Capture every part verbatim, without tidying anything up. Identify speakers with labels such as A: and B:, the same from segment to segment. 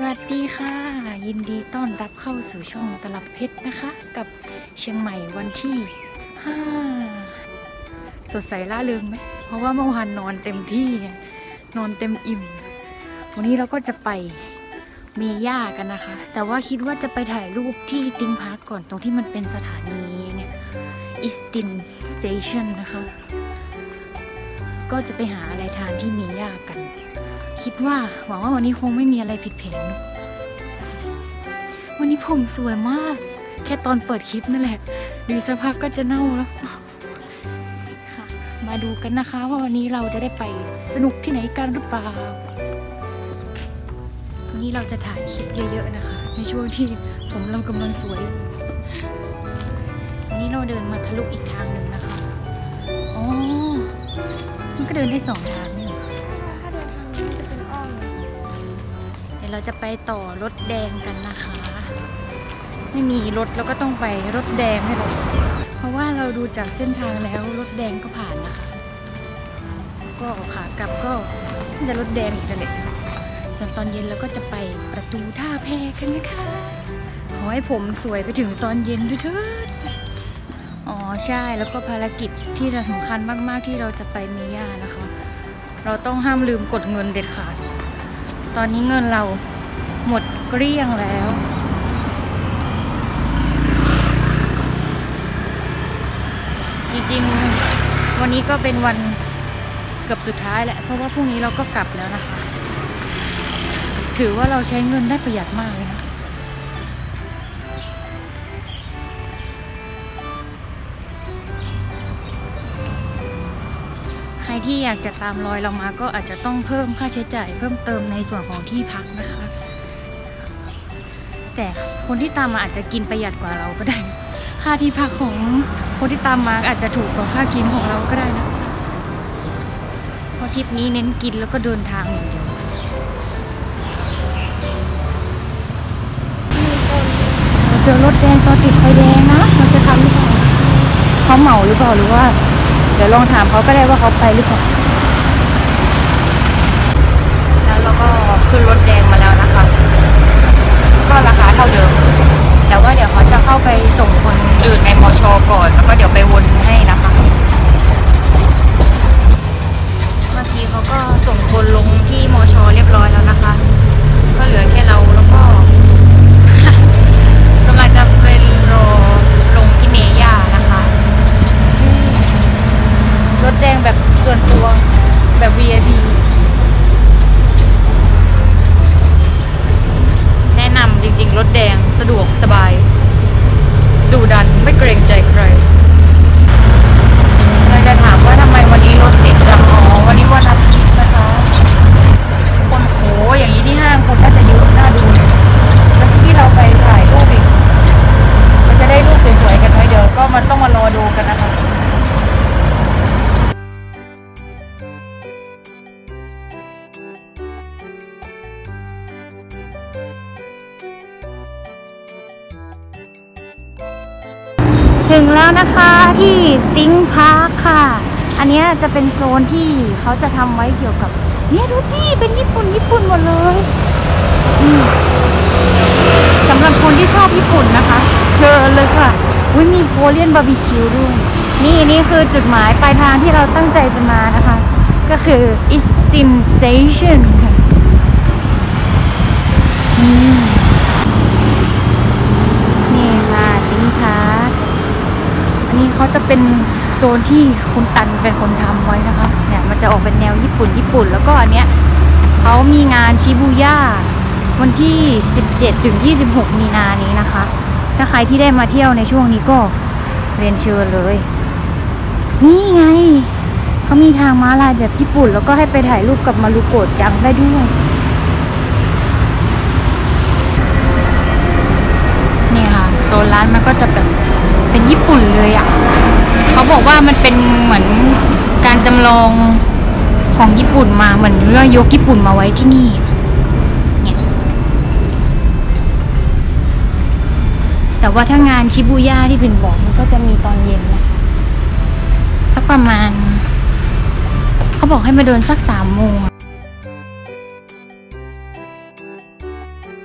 A: วัสดีค่ะยินดีต้อนรับเข้าสู่ช่องตลับเพชรนะคะกับเชียงใหม่วันที่ห้าสดใสล่าเริงไหมเพราะว่าเมื่อวานนอนเต็มที่นอนเต็มอิ่มวันนี้เราก็จะไปเมย่ากันนะคะแต่ว่าคิดว่าจะไปถ่ายรูปที่ติงพาร์คก่อนตรงที่มันเป็นสถานีเนี่ยอิสตินสเตชันนะคะก็จะไปหาอะไรทานที่เมย่ากันคิดว่าหวังว่าวันนี้คงไม่มีอะไรผิดแผนวันนี้ผมสวยมากแค่ตอนเปิดคลิปนั่นแหละดูสักพักก็จะเน่าแล้วค่ะมาดูกันนะคะว่าวันนี้เราจะได้ไปสนุกที่ไหนกันหรือเปล่าวันนี้เราจะถ่ายคลิปเยอะๆนะคะในช่วงที่ผมเรากำลังสวยวันนี้เราเดินมาทะลุอีกทางหนึ่งนะคะอ๋อมันก็เดินได้สองทางเราจะไปต่อรถแดงกันนะคะไม่มีรถแล้วก็ต้องไปรถแดงให้เลยเพราะว่าเราดูจากเส้นทางแล้วรถแดงก็ผ่านนะคะก็ขากลับก็จะรถแดงอีกแล้วส่วนตอนเย็นเราก็จะไปประตูท่าแพกันนะคะขอให้ผมสวยไปถึงตอนเย็นด้วยเถิดอ๋อใช่แล้วก็ภารกิจที่สำคัญมากๆที่เราจะไปเมย่านะคะเราต้องห้ามลืมกดเงินเด็ดขาดตอนนี้เงินเราหมดเกลี้ยงแล้วจริงๆวันนี้ก็เป็นวันเกือบสุดท้ายแหละเพราะว่าพรุ่งนี้เราก็กลับแล้วนะคะถือว่าเราใช้เงินได้ประหยัดมากเลยนะใครที่อยากจะตามรอยเรามาก็อาจจะต้องเพิ่มค่าใช้จ่ายเพิ่มเติมในส่วนของที่พักนะคะแต่คนที่ตามมาอาจจะกินประหยัดกว่าเราก็ได้ค่าที่พักของคนที่ตามมาอาจจะถูกกว่าค่ากินของเราก็ได้นะเพราะทริปนี้เน้นกินแล้วก็เดินทางอย่างเดียวเราเจอรถแดงตอนติดไฟแดงนะเราจะทำหรือเปล่าเขาเหมาหรือเปล่าหรือว่าเดี๋ยวลองถามเขาก็ได้ว่าเขาไปหรือเปล่าแล้วเราก็ขึ้นรถแดงมาแล้วนะคะก็ราคาเท่าเดิมแต่ว่าเดี๋ยวเขาจะเข้าไปส่งคนอื่นในมอชอก่อนแล้วก็เดี๋ยวไปวนให้นะคะเมื่อกี้เขาก็ส่งคนลงที่มอชอเรียบร้อยแล้วนะคะก็เหลือแค่เราแล้วก็กำลังจะไปรอลงที่เมย่านะคะรถแดงแบบส่วนตัวแบบ วี ไอ พี แนะนำจริงๆรถแดงสะดวกสบายดุดันไม่เกรงใจใครเราจะถามว่าทำไมวันนี้รถติดจังอ๋อวันนี้วันอาทิตย์นะคะคนโหอย่างนี้ที่ห้างคนก็จะเยอะน่าดูแล้วที่เราไปถ่ายรูปอีกเราจะได้รูปสวยๆกันไหมเดี๋ยวก็มันต้องมารอดูกันนะคะถึงแล้วนะคะที่ติงพาร์คค่ะอันนี้จะเป็นโซนที่เขาจะทำไว้เกี่ยวกับเนี่ยดูสิเป็นญี่ปุ่นญี่ปุ่นหมดเลยสำหรับคนที่ชอบญี่ปุ่นนะคะเชิญเลยค่ะอุ้ยมีโคเรียนบาร์บีคิวด้วยนี่นี่คือจุดหมายปลายทางที่เราตั้งใจจะมานะคะก็คืออิสตินสเตชันค่ะนี่ค่ะติงพาร์คอันนี้เขาจะเป็นโซนที่คุณตันเป็นคนทำไว้นะคะเนี่ยมันจะออกเป็นแนวญี่ปุ่นญี่ปุ่นแล้วก็อันเนี้ยเขามีงานชิบูย่าวันที่สิบเจ็ดถึงยี่สิบหกมีนานี้นะคะถ้าใครที่ได้มาเที่ยวในช่วงนี้ก็เรียนเชิญเลยนี่ไงเขามีทางม้าลายแบบญี่ปุ่นแล้วก็ให้ไปถ่ายรูปกับมารุโกะจังได้ด้วยนี่ค่ะโซนร้านมันก็จะแบบเป็นญี่ปุ่นเลยอ่ะเขาบอกว่ามันเป็นเหมือนการจำลองของญี่ปุ่นมาเหมือนเรื่องยกญี่ปุ่นมาไว้ที่นี่เนี่ยแต่ว่าถ้างานชิบูย่าที่เป็นบอกมันก็จะมีตอนเย็นนะสักประมาณเขาบอกให้มาเดินสักสามโมง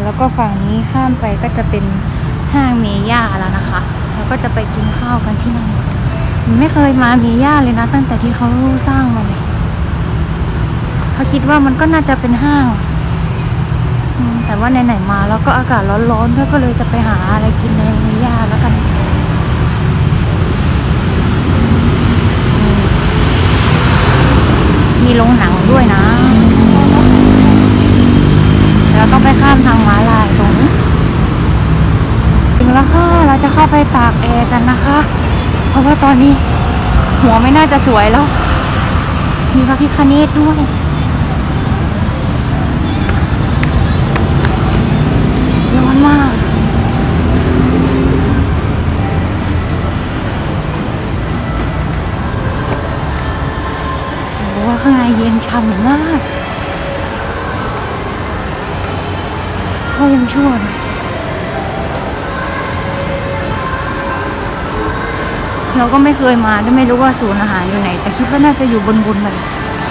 A: แล้วก็ฝั่งนี้ข้ามไปก็จะเป็นห้างเมย่าแล้วนะคะแล้วก็จะไปกินข้าวกันที่นั่นไม่เคยมาเมย่าเลยนะตั้งแต่ที่เขาสร้างมาเลยเขาคิดว่ามันก็น่าจะเป็นห้างแต่ว่าไหนๆมาแล้วก็อากาศร้อนๆก็เลยจะไปหาอะไรกินในเมย่าแล้วกันมีโรงหนังด้วยนะเราต้องไปข้ามทางม้าลายตรงนี้ถึงแล้วค่ะเราจะเข้าไปตากแอร์กันนะคะเพราะว่าตอนนี้หัวไม่น่าจะสวยแล้วมีพระพิฆเนศด้วยร้อนมากโอ้ข้างในเย็นฉ่ำมากก็ยังชั่วนะเราก็ไม่เคยมาด้วยไม่รู้ว่าศูนย์อาหารอยู่ไหนแต่คิดว่าน่าจะอยู่บนบนเลย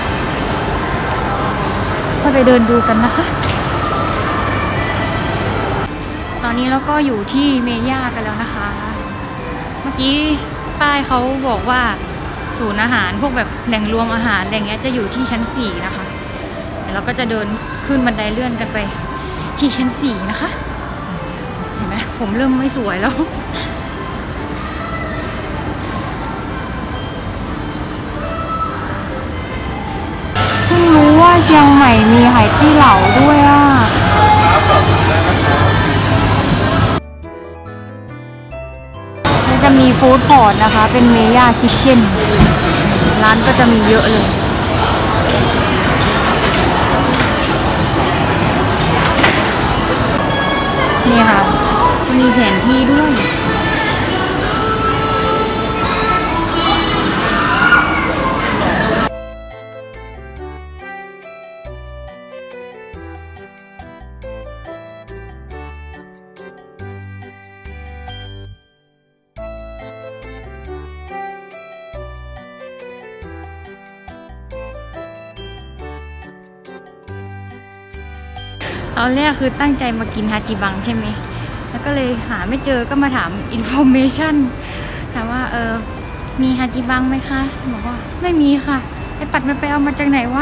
A: ก็ไปเดินดูกันนะคะตอนนี้เราก็อยู่ที่เมย่ากันแล้วนะคะเมื่อกี้ป้ายเขาบอกว่าศูนย์อาหารพวกแบบแหล่งรวมอาหารอะไรเงี้ยจะอยู่ที่ชั้นสี่นะคะเดี๋ยวเราก็จะเดินขึ้นบันไดเลื่อนกันไปที่ชั้นสี่นะคะเห็นไหมผมเริ่มไม่สวยแล้วเพิ่งรู้ว่าเชียงใหม่มีไหตี้เหลาด้วยอ่ะจะมีฟู้ดคอร์ทนะคะเป็นเมย่าคิทเช่นร้านก็จะมีเยอะเลยนี่ค่ะมีแผนที่ด้วยตอนแรกคือตั้งใจมากินฮาจิบังใช่ไหมแล้วก็เลยหาไม่เจอก็มาถามอินโฟเมชันถามว่าเออมีฮาจิบังไหมคะบอกว่าไม่มีค่ะไอปัดมันไปเอามาจากไหนวะ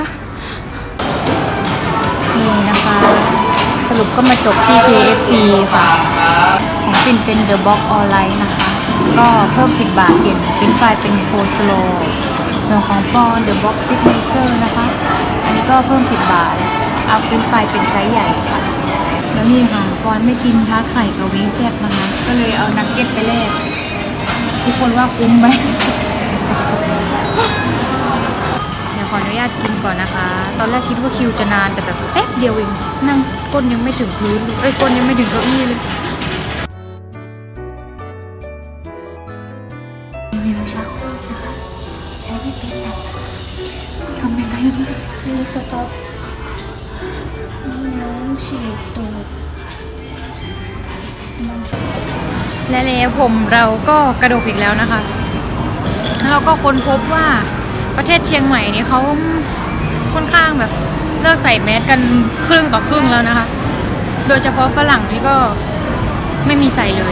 A: นี่นะคะสรุปก็มาจบที่ เค เอฟ ซี ค่ะของปิ่นเป็นเดอะบ็อกออนไลน์นะคะก็เพิ่มสิบบาทเปลี่ยนเป็นไฟเป็นโคสโลส่วนของปอนเดอะบ็อกซิกเนเจอร์นะคะอันนี้ก็เพิ่มสิบบาทเอาเป็นไฟเป็นไซส์ใหญ่ค่ะแล้วนี่ค่ะปอนไม่กินทาร์ตไข่กับวิงแซ่บนะคะก็เลยเอานักเก็ตไปแลกทุกคนว่าคุ้มไหมเดี๋ยวขออนุญาตกินก่อนนะคะตอนแรกคิดว่าคิวจะนานแต่แบบแป๊บเดียวเองนั่งก้นยังไม่ถึงพื้นเอ้ยก้นยังไม่ถึงเก้าอี้เลยมีน้ำชาโคกนะคะใช้ไม่เป็นแต่ทำยังไงดีมีสต๊อปน้องฉีดตูดและแล้วผมเราก็กระโดดอีกแล้วนะคะเราก็ค้นพบว่าประเทศเชียงใหม่นี่เขาค่อนข้างแบบเลิกใส่แมสกันครึ่งต่อครึ่งแล้วนะคะโดยเฉพาะฝรั่งนี่ก็ไม่มีใส่เลย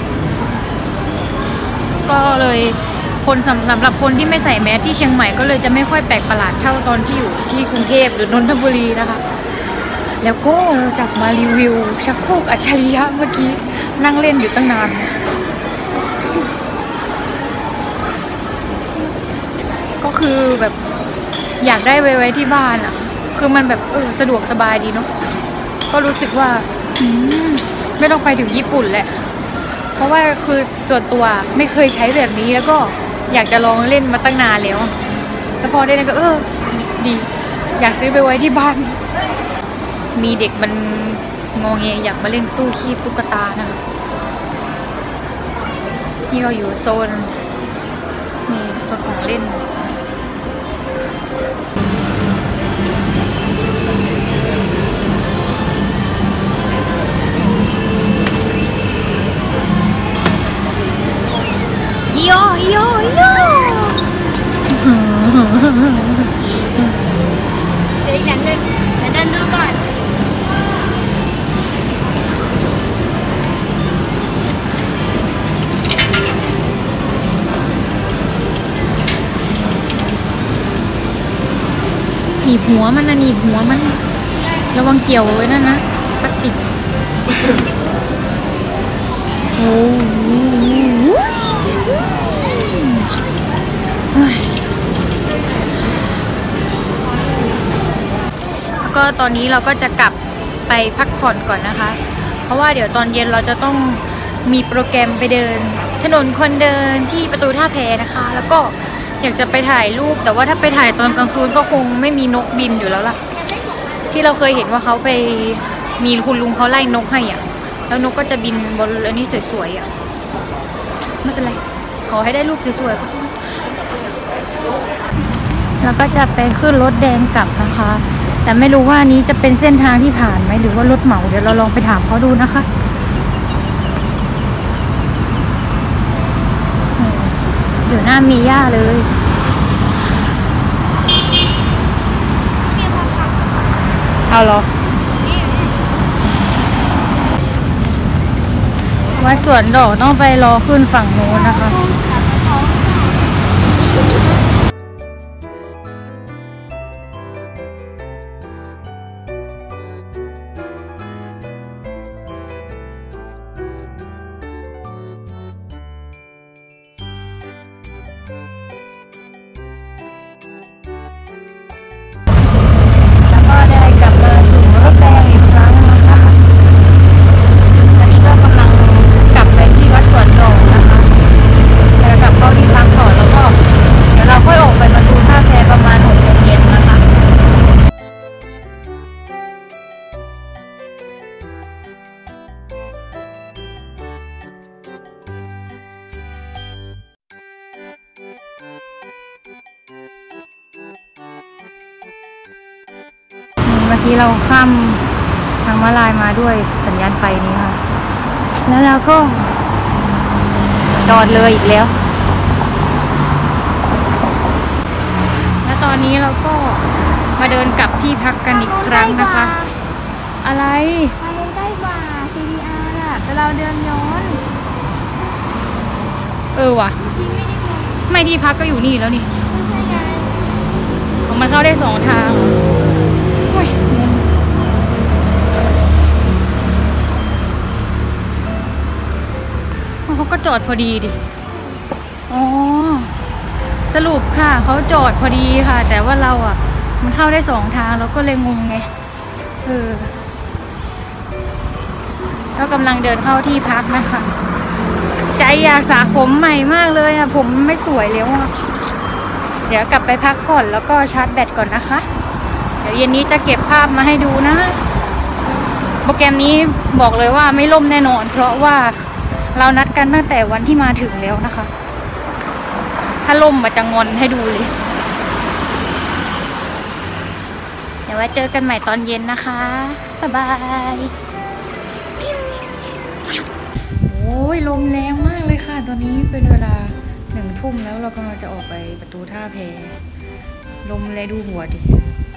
A: ก็เลยคนสำหรับคนที่ไม่ใส่แมสที่เชียงใหม่ก็เลยจะไม่ค่อยแปลกประหลาดเท่าตอนที่อยู่ที่กรุงเทพหรือนนทบุรีนะคะแล้วก็เราจับมารีวิวชักโครกอัจฉริยะเมื่อกี้นั่งเล่นอยู่ตั้งนานก็คือแบบอยากได้ไว้ไว้ที่บ้านอ่ะคือมันแบบเออสะดวกสบายดีเนาะก็รู้สึกว่าไม่ต้องไปถึงญี่ปุ่นแหละเพราะว่าคือส่วนตัวไม่เคยใช้แบบนี้แล้วก็อยากจะลองเล่นมาตั้งนานแล้วแล้วพอได้ก็เออดีอยากซื้อไปไว้ที่บ้านมีเด็กมันงงเงยอยากมาเล่นตู้คีบตุ๊กตานะคะนี่ก็อยู่โซนมีโซนของเล่นอีโยอีโยอีโยเดี๋ยวอีกอย่างหนึ่งเดี๋ยวเดินดูก่อนหนีบหัวมันนะหนีบหัวมันระวังเกี่ยวไว้นั่นนะพลาสติกโอ้แล้วก็ตอนนี้เราก็จะกลับไปพักผ่อนก่อนนะคะเพราะว่าเดี๋ยวตอนเย็นเราจะต้องมีโปรแกรมไปเดินถนนคนเดินที่ประตูท่าแพนะคะแล้วก็อยากจะไปถ่ายรูปแต่ว่าถ้าไปถ่ายตอนกลางคืนก็คงไม่มีนกบินอยู่แล้วล่ะที่เราเคยเห็นว่าเขาไปมีคุณลุงเขาไล่นกให้อ่ะแล้วนกก็จะบินบนอันนี้สวยๆอ่ะไม่เป็นไรขอให้ได้รูปสวยๆแล้วก็จะไปขึ้นรถแดงกลับนะคะแต่ไม่รู้ว่านี้จะเป็นเส้นทางที่ผ่านไหมหรือว่ารถเหมาเดี๋ยวเราลองไปถามเขาดูนะคะเดี๋ยวหน้ามีหญ้าเลยเอาเหรอวัดสวนดอกต้องไปรอขึ้นฝั่งโน้นนะคะเมื่อกี้เราข้ามทางม้าลายมาด้วยสัญญาณไฟนี้ค่ะแล้วเราก็จอดเลยอีกแล้วและตอนนี้เราก็มาเดินกลับที่พักกันอีกครั้งนะคะอะไรมาเดินใกล้กว่า ซี ดี อาร์ อ่ะแต่เราเดินย้อนเออว่ะไม่ที่พักก็อยู่นี่แล้วนี่ไม่ใช่ไงของมันเข้าได้สองทางเขาก็จอดพอดีดิอ๋อสรุปค่ะเขาจอดพอดีค่ะแต่ว่าเราอ่ะมันเข้าได้สองทางเราก็เลยงงไงเออเรากำลังเดินเข้าที่พักนะคะใจอยากสระผมใหม่มากเลยอ่ะผมไม่สวยแล้วอ่ะเดี๋ยวกลับไปพักผ่อนแล้วก็ชาร์จแบตก่อนนะคะเดี๋ยวเย็นนี้จะเก็บภาพมาให้ดูนะโปรแกรมนี้บอกเลยว่าไม่ล่มแน่นอนเพราะว่าเรานัดกันตั้งแต่วันที่มาถึงแล้วนะคะถ้าล่มมาจะงอนให้ดูเลยเดี๋ยวไว้เจอกันใหม่ตอนเย็นนะคะบ๊ายบายโอ้ยลมแรงมากเลยค่ะตอนนี้เป็นเวลาหนึ่งทุ่มแล้วเรากำลังจะออกไปประตูท่าแพลมเลยดูหัวดิ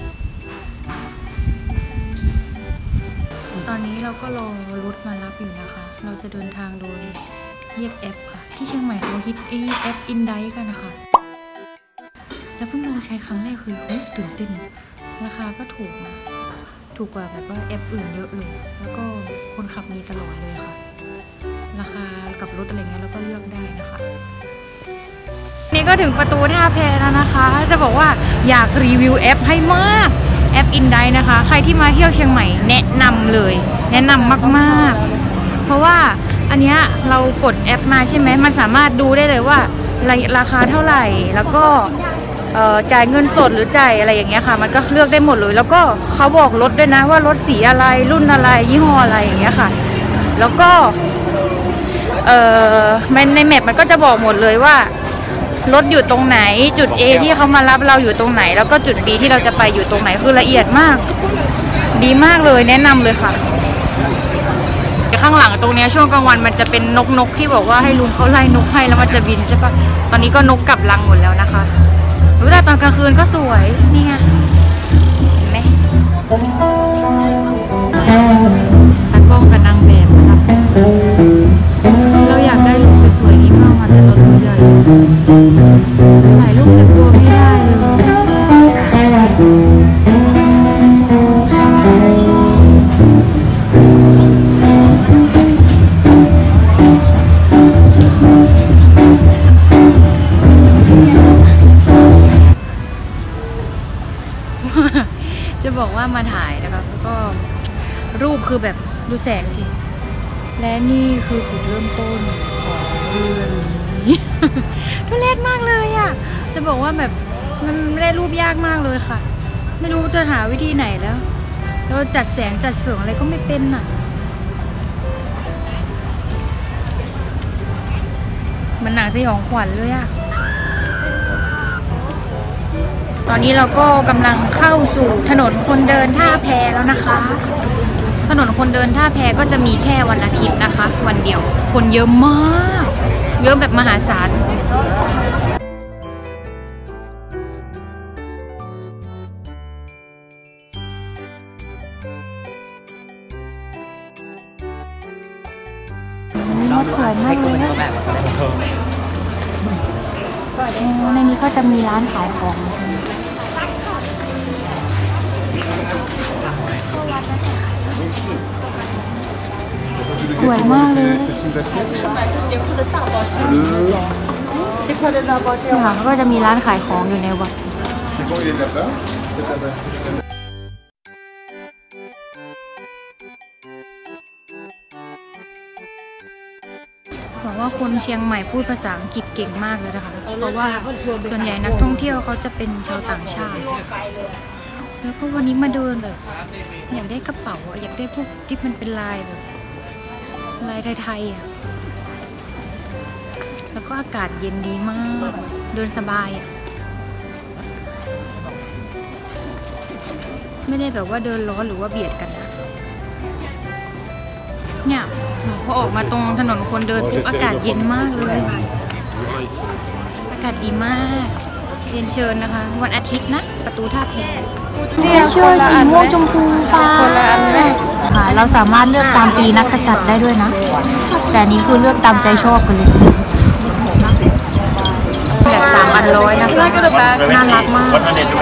A: ตอนนี้เราก็รอรถมารับอยู่นะคะเราจะเดินทางโดยเรียกแอปค่ะที่เชียงใหม่เขาฮิตไอแอปอินไดกันนะคะแล้วเพิ่งลองใช้ครั้งแรกคือเฮ้ยตื่นเต้นราคาก็ถูกนะถูกกว่าแบบว่าแอปอื่นเยอะเลยแล้วก็คนขับมีตลอดเลยค่ะราคากับรถอะไรเงี้ยเราก็เลือกได้นะคะนี่ก็ถึงประตูท่าแพแล้วนะคะจะบอกว่าอยากรีวิวแอปให้มากแอปอินไดนะคะใครที่มาเที่ยวเชียงใหม่แนะนำเลยแนะนำมากๆเพราะว่าอันเนี้ยเรากดแอปมาใช่ไหมมันสามารถดูได้เลยว่าราคาเท่าไหร่แล้วก็จ่ายเงินสดหรือจ่ายอะไรอย่างเงี้ยค่ะมันก็เลือกได้หมดเลยแล้วก็เขาบอกรถด้วยนะว่ารถสีอะไรรุ่นอะไรยี่ห้ออะไรอย่างเงี้ยค่ะแล้วก็เอ่อในแมปมันก็จะบอกหมดเลยว่ารถอยู่ตรงไหนจุด A ที่เขามารับเราอยู่ตรงไหนแล้วก็จุด B ที่เราจะไปอยู่ตรงไหนคือละเอียดมากดีมากเลยแนะนำเลยค่ะข้างหลังตรงนี้ช่วงกลางวันมันจะเป็นนกนกที่บอกว่าให้ลุงเขาไล่นกให้แล้วมันจะบินใช่ปะตอนนี้ก็นกกลับรังหมดแล้วนะคะรู้แต่ตอนกลางคืนก็สวยนี่ไงเห็นไหมตากล้องกับนางแบบนะคะเราอยากได้รูปสวยๆนี้มากแต่เราตัวใหญ่ถ่ายรูปแต่ตัวไม่ได้เลยบอกว่ามาถ่ายนะคะแล้วก็รูปคือแบบดูแสงสิและนี่คือจุดเริ่มต้นของเรื่องนี้ ทุเรศมากเลยอ่ะจะบอกว่าแบบมันไม่ได้รูปยากมากเลยค่ะไม่รู้จะหาวิธีไหนแล้วเราจัดแสงจัดเสียงอะไรก็ไม่เป็นอ่ะมันหนังสยองขวัญเลยอ่ะตอนนี้เราก็กำลังเข้าสู่ถนนคนเดินท่าแพแล้วนะคะถนนคนเดินท่าแพก็จะมีแค่วันอาทิตย์นะคะวันเดียวคนเยอะมากเยอะแบบมหาศาลสวยมากเลยนะในนี้ก็จะมีร้านขายของสวยมากเลยค่ะก็จะมีร้านขายของอยู่ในวัดบอกว่าคนเชียงใหม่พูดภาษาอังกฤษเก่งมากเลยนะคะเพราะว่าส่วนใหญ่นักท่องเที่ยวเขาจะเป็นชาวต่างชาติแล้วก็วันนี้มาเดินแบบอยากได้กระเป๋าอยากได้พวกที่มันเป็นลายแบบลายไทยๆอ่ะแล้วก็อากาศเย็นดีมากเดินสบายอ่ะไม่ได้แบบว่าเดินร้อนหรือว่าเบียดกันนะเนี่ยพอออกมาตรงถนนคนเดินปุ๊บอากาศเย็นมากเลยอากาศดีมากเรียนเชิญนะคะวันอาทิตย์นะประตูท่าแพเนี่ยเชื่อสีม่วงชมพูฟ้าค่ะเราสามารถเลือกตามปีนักกษัตริย์ได้ด้วยนะแต่นี้คือเลือกตามใจชอบกันเลยแบบสามอันร้อยนะคะน่ารักมาก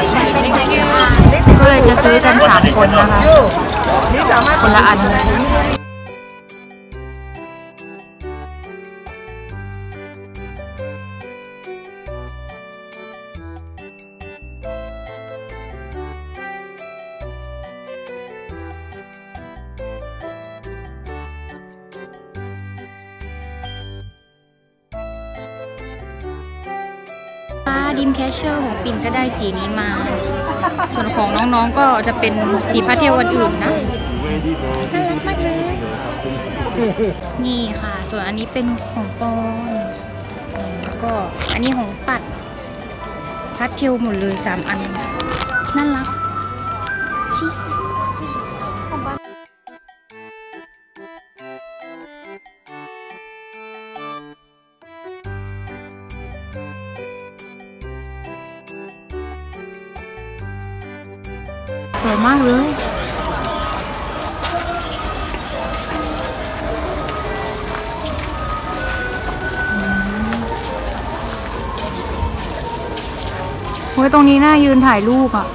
A: ก็เลยจะซื้อกันสามคนนะคะคนละอันดิมแคชเชอร์ของปิ่นก็ได้สีนี้มาส่วนของน้องๆก็จะเป็นสีพาสเทลวันอื่นนะน่ารักมากเลยนี่ค่ะส่วนอันนี้เป็นของปอนแล้วก็อันนี้ของปัดพาสเทลหมดเลยสามอันน่ารักชิสวยมากเลยโอ้ยตรงนี้น่ายืนถ่ายรูปอ่ะ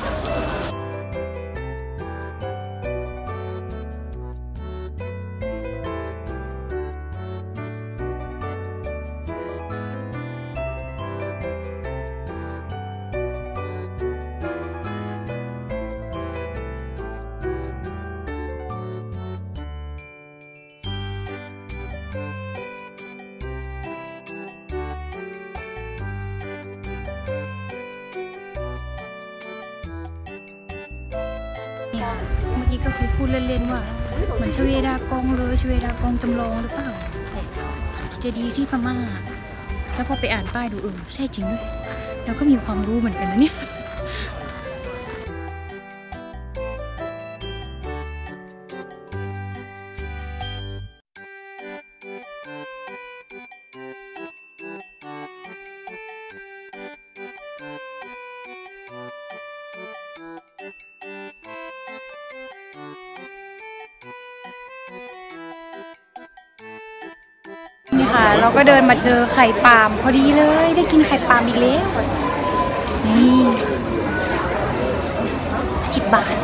A: เมื่อกี้ก็คือพูดเล่นๆว่าเหมือนชเวดากองเลยชเวดากองจำลองหรือเปล่าเจดีย์ที่พม่าแล้วพอไปอ่านป้ายดูเออใช่จริงด้วยแล้วก็มีความรู้เหมือนกันนะเนี่ยนี่ค่ะเราก็เดินมาเจอไข่ปาล์มพอดีเลยได้กินไข่ปาล์มอีกแล้วนี่สิบบาท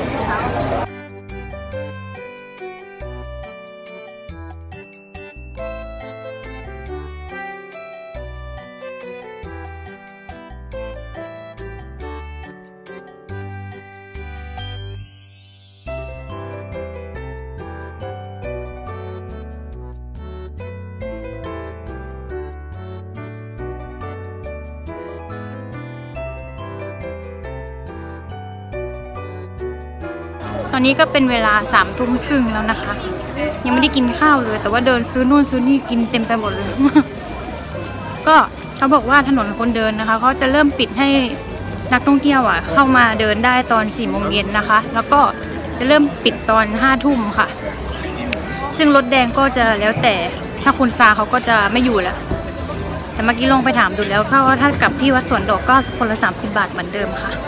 A: อนนี้ก็เป็นเวลาสามทุ่มครึ่งแล้วนะคะ ยังไม่ได้กินข้าวเลยแต่ว่าเดินซื้อนู่นซื้อนี่กินเต็มไปหมดเลย ก็เขาบอกว่าถนนคนเดินนะคะเขาจะเริ่มปิดให้นักท่องเที่ยวอ่ะเข้ามาเดินได้ตอนสี่โมงเย็นนะคะ แล้วก็จะเริ่มปิดตอนห้าทุ่มค่ะซึ่งรถแดงก็จะแล้วแต่ถ้าคุณซาเขาก็จะไม่อยู่แล้วแต่เมื่อกี้ลองไปถามดูแล้วเขาว่าถ้ากลับที่วัดสวนดอกก็คนละสามสิบบาทเหมือนเดิมค่ะ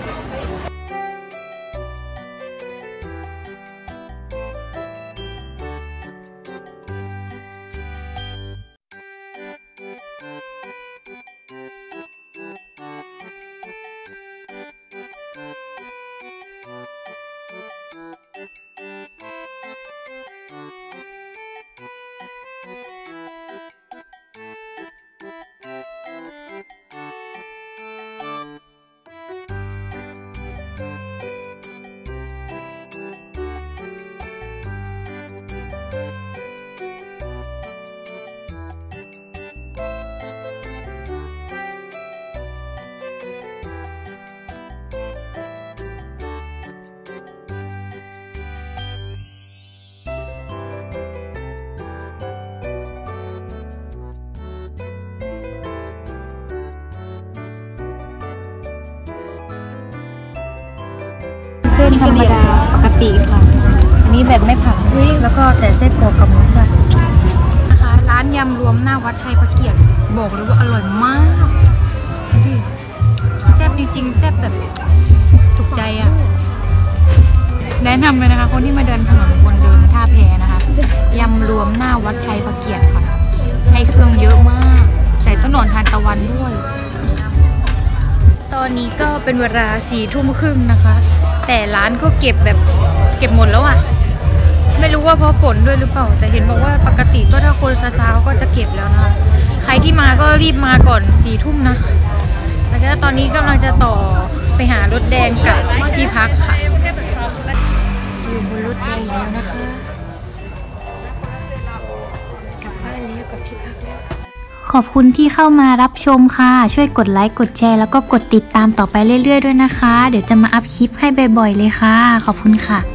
A: เส้นธรรมดาปกติค่ะอันนี้แบบไม่ผักแล้วก็แต่เส้นกรอบกับหมูสับนะคะร้านยำรวมหน้าวัดชัยพระเกียรติบอกเลยว่าอร่อยมากดิแซ่บจริงๆแซ่บแบบถูกใจอ่ะแนะนำเลยนะคะคนที่มาเดินถนนคนเดินท่าแพนะคะยำรวมหน้าวัดชัยพระเกียรติค่ะให้เครื่องเยอะมากใส่ต้นหนอนทานตะวันด้วยตอนนี้ก็เป็นเวลาสี่ทุ่มครึ่งนะคะแต่ร้านก็เก็บแบบเก็บหมดแล้วอ่ะไม่รู้ว่าเพราะฝนด้วยหรือเปล่าแต่เห็นบอกว่าปกติก็ถ้าคนซาซาก็จะเก็บแล้วนะคะใครที่มาก็รีบมาก่อนสี่ทุ่มนะแล้วก็ตอนนี้กำลังจะต่อไปหารถแดงกับที่พักค่ะอยู่บนรถแดงแล้วนะคะกลับบ้านแล้วกับที่พักแล้วขอบคุณที่เข้ามารับชมค่ะช่วยกดไลค์กดแชร์แล้วก็กดติดตามต่อไปเรื่อยๆด้วยนะคะเดี๋ยวจะมาอัพคลิปให้บ่อยๆเลยค่ะขอบคุณค่ะ